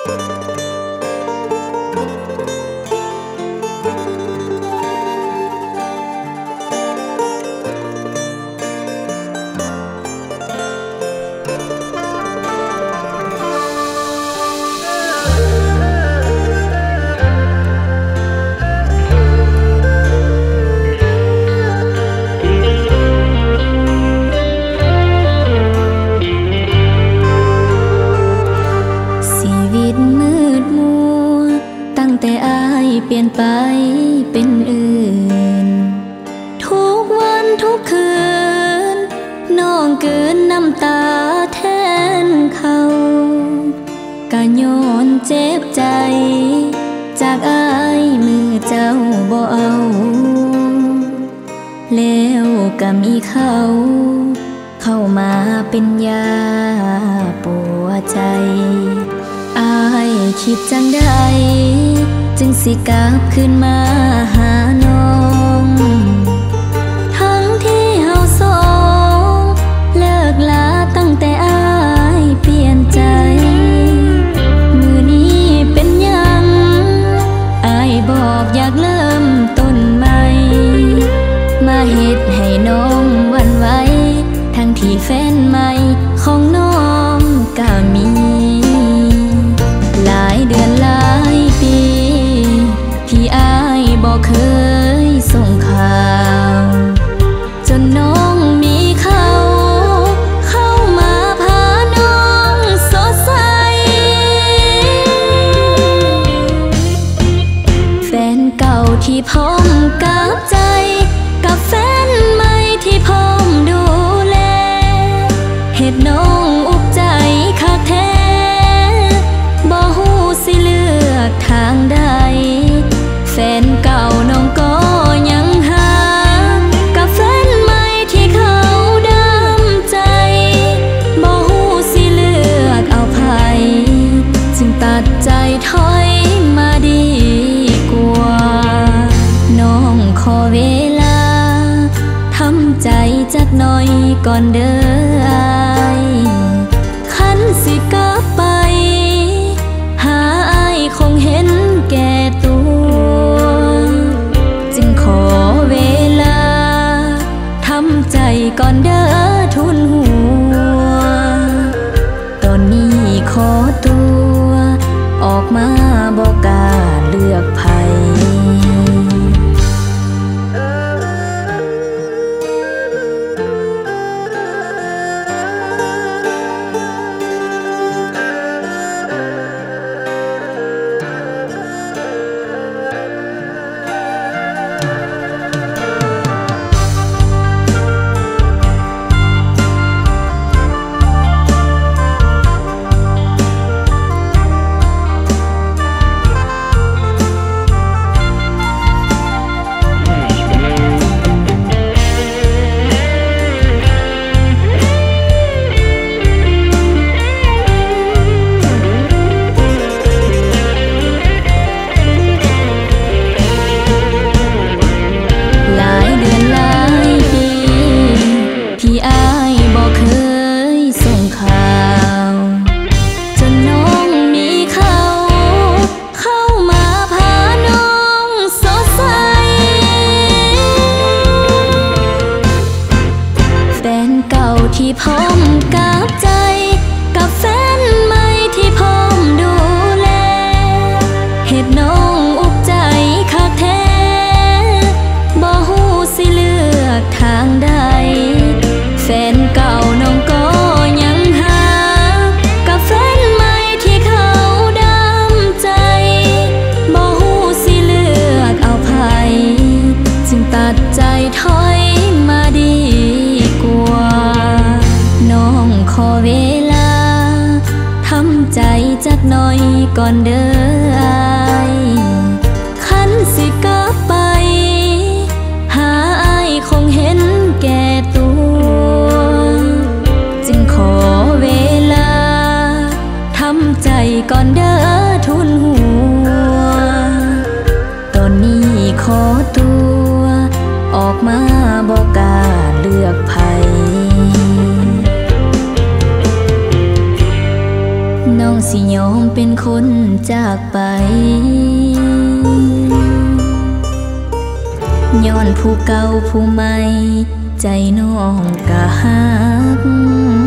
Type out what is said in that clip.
เปลี่ยนไปเป็นอื่นทุกวันทุกคืนน้องเกินน้ำตาแทนเขากะย้อนเจ็บใจจากอายมือเจ้าบ่เอาแล้วก็มีเขาเข้ามาเป็นยาปัวใจอายคิดจังใดจึงสิกลับขึ้นมาหาน้องทั้งที่เฮาสองเลิกลาตั้งแต่อายเปลี่ยนใจมือนี้เป็นหยังอายบอกอยากเริ่มต้นใหม่มาเฮ็ดให้น้องหวั่นไหวทั้งที่แฟนใหม่ของน้องก็มีหลายเดือนหลายปีที่อายบอกเคยส่งข่าวจนน้องมีเขาเข้ามาพาน้องสดใสแฟนเก่าที่พร้อมกับใจกับแฟนใหม่ที่พร้อมดูแลเฮ็ดน้องอุกใจคักแท้บ่ฮู้สิเลือกทางใดแฟนเก่าน้องก็ยังหากับแฟนใหม่ที่เขาดำใจบ่ฮู้สิเลือกเอาไผจึงตัดใจถอยมาดีกว่าน้องขอเวลาทำใจจักหน่อยก่อนเด้ออายคันสิกลับไปหาอายคงเห็นแก่ตัวจึงขอเวลาทำใจก่อนเด้อทุนหัวตอนนี้ขอตัวออกมาบอกกล้าเลือกไผที่พร้อมกับใจกับแฟนใหม่ที่พร้อมดูแลเฮ็ดน้องอุกใจคักแท้บ่ฮู้สิเลือกทางใดแฟนเก่าน้องก็ยังหากับแฟนใหม่ที่เขาดำใจบ่ฮู้สิเลือกเอาไผจึงตัดใจถอยมาดีกว่าน้องขอเวลาทำใจจักหน่อยก่อนเด้ออายคันสิกลับไปหาอายคงเห็นแก่ตัวจึงขอเวลาทำใจก่อนเด้อทุนหัวตอนนี้ขอตัวออกมาบอกกล้าเลือกไผน้องสิยอมเป็นคนจากไปย้อนผู้เก่าผู้ใหม่ใจน้องกะฮัก